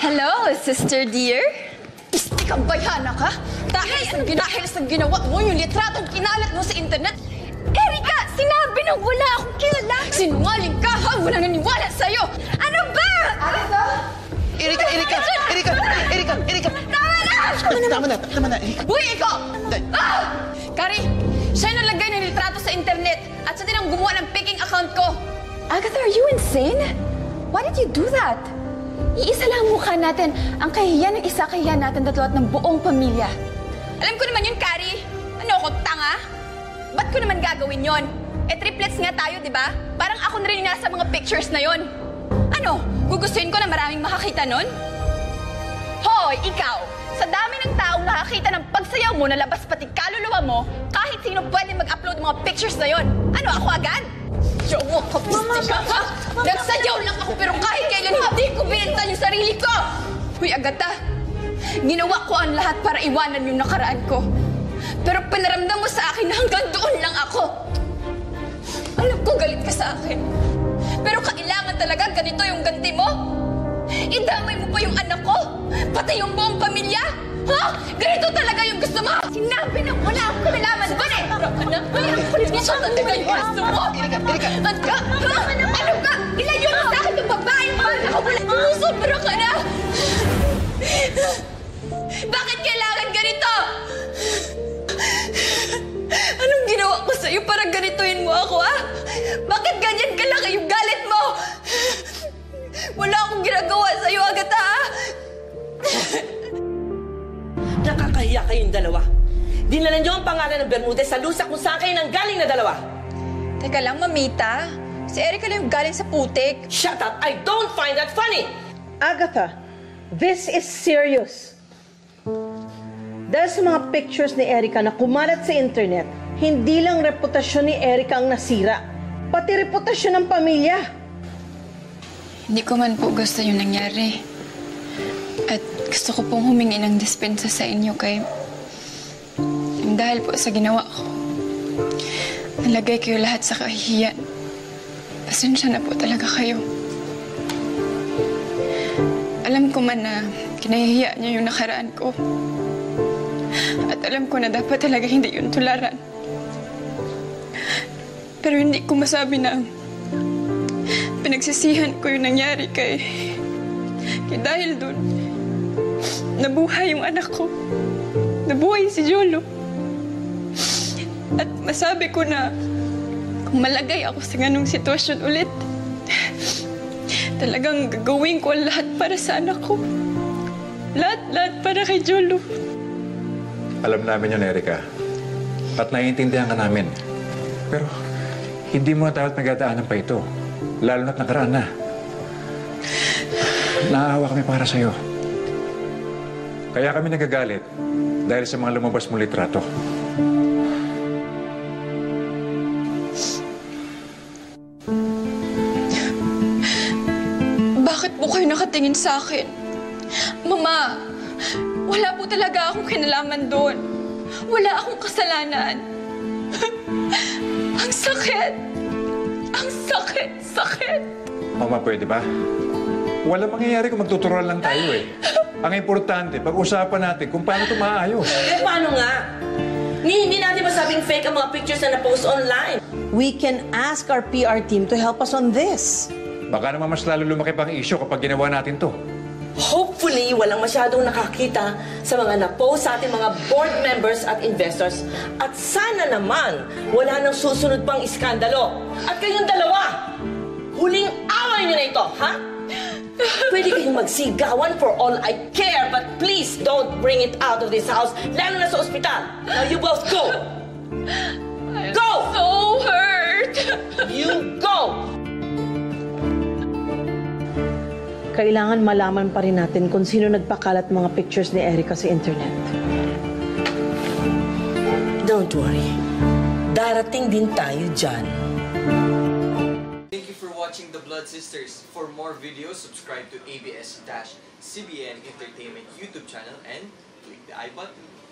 Hello, sister dear. Ikaw bayana ka? Dahil sa ginawa mo, yung litratong kinalat mo sa internet. Erika, sinabi na wala akong kilala. Sinungaling ka, ha? Walang naniwala sa'yo. Ano ba? Agatha? Erika! Tama na, Erika. Buhay ikaw! Carrie, siya nalagay ng litrato sa internet at siya din ang gumawa ng faking account ko. Agatha, are you insane? Why did you do that? Iisa lang ang mukha natin. Ang kahihiyan ng isa, kahihiyan natin tatlo at ng buong pamilya. Alam ko naman yun, Carrie. Ano ako, tanga? Ba't ko naman gagawin yon? Triplets nga tayo, di ba? Parang ako na rin yung nasa mga pictures na yon. Ano, gugustuhin ko na maraming makakita nun? Hoy, ikaw! Sa dami ng taong nakakita ng pagsayaw mo na labas pati kaluluwa mo, kahit sino pwede mag-upload mga pictures na yon. Ano, ako agad? Jowa ka, pisti ka, ha? Nagsayaw lang ako pero kahit kailan hindi ko binenta yung sarili ko! Huy, Agatha, ginawa ko ang lahat para iwanan yung nakaraan ko. Pero pinaramdam mo sa akin na hanggang doon lang ako. Alam ko galit ka sa akin. Pero kailangan talaga ganito yung ganti mo? Idamay mo pa yung anak ko? Pati yung buong pamilya? Ha? Ganito talaga yung gusto mo? Sinabi na wala akong kinalaman doon eh! Hindi siya talaga yung gusto mo! Erika! At ka? Ha? Ano ka? Ilayo mo sa akin yung babae mo! Ako wala! Sumusobra ka na! Bakit kailangan ganito? Anong ginawa ko sa'yo para ganituin mo ako, ha? Bakit ganyan kalaki yung galit mo? Wala akong ginagawa sa'yo, Agatha, ha? Nakakahiya kayong dalawa. Dinala niyo ang pangalan ng Bermudez sa lusa kung saan kayo nanggaling na dalawa. Teka lang, mamita. Si Erika lang yung galing sa putik. Shut up! I don't find that funny! Agatha, this is serious. Dahil sa mga pictures ni Erika na kumalat sa internet, hindi lang reputasyon ni Erika ang nasira, pati reputasyon ng pamilya. Hindi ko man po gusto yung nangyari. At gusto ko pong humingi ng dispensa sa inyo dahil po sa ginawa ko. Nalagay kayo lahat sa kahihiyan. Pasensya na po talaga kayo. Alam ko man na kinahihiya niyo yung nakaraan ko. At alam ko na dapat talaga hindi yun tularan. Pero hindi ko masabi na pinagsisihan ko yung nangyari kay dahil dun, nabuhay yung anak ko. Nabuhay si Jolo. At masabi ko na kung malagay ako sa ganung sitwasyon ulit, talagang gagawin ko ang lahat para sa anak ko. Lahat para kay Jolo. Alam namin yun, Erika. At naiintindihan ka namin. Pero hindi mo na dapat magdadaanan pa ito. Lalo na't nakaraan na. Naawa kami para sa'yo. Kaya kami nagagalit dahil sa mga lumabas mong litrato. Bakit po kayo nakatingin sa akin? Mama, wala po talaga akong kinalaman doon. Wala akong kasalanan. Ang sakit! Ang sakit! Mama, pwede ba? Walang mangyayari kung magtuturuan lang tayo eh. Ang importante, pag-usapan natin kung paano ito maayos. Eh, paano nga? Hindi natin masabing fake ang mga pictures na na-post online. We can ask our PR team to help us on this. Baka naman mas lalo lumaki pang issue kapag ginawa natin to. Hopefully, walang masyadong nakakita sa mga na-post sa ating mga board members at investors. At sana naman, wala nang susunod pang iskandalo. At kayong dalawa, huling away niyo na ito, ha? Pwede kayong magsigawan for all I care, but please don't bring it out of this house, lalo na sa ospital. Now you both go! Go! So hurt! You go! Kailangan malaman pa rin natin kung sino nagpakalat mga pictures ni Erika sa internet. Don't worry. Darating din tayo dyan. Thank you for watching The Blood Sisters. For more videos, subscribe to ABS-CBN Entertainment YouTube channel and click the I button.